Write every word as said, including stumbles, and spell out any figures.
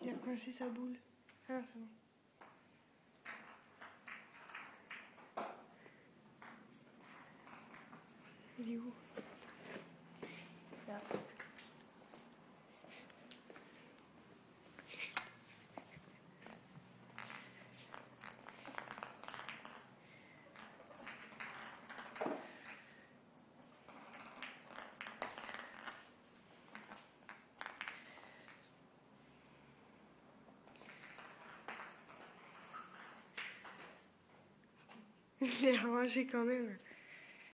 Il a coincé sa boule. Ah, c'est bon. Il est où? Là. Il est rangé quand même.